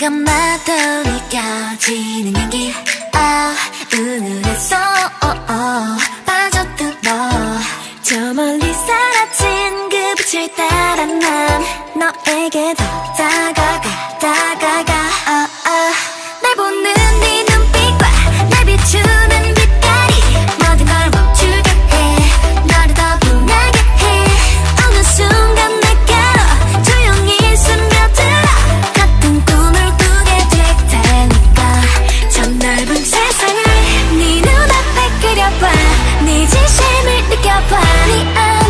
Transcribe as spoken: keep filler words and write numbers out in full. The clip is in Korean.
순간마다 느껴지는 향기 아 은은했어 oh, oh. 빠져들어 저 멀리 사라진 그 빛을 따라 난 너에게 더 다가가 다가가 oh, oh. 날 보는 네 눈빛과 날 비추는 빛깔이 모든 걸 멈추게 해 너를 더 빛나게 해 어느 순간 내게로 조용히 스며들어 같은 꿈을 꾸게 될 테니까 저 넓은 세상을 네 눈앞에 그려봐 네 진심을 느껴봐 네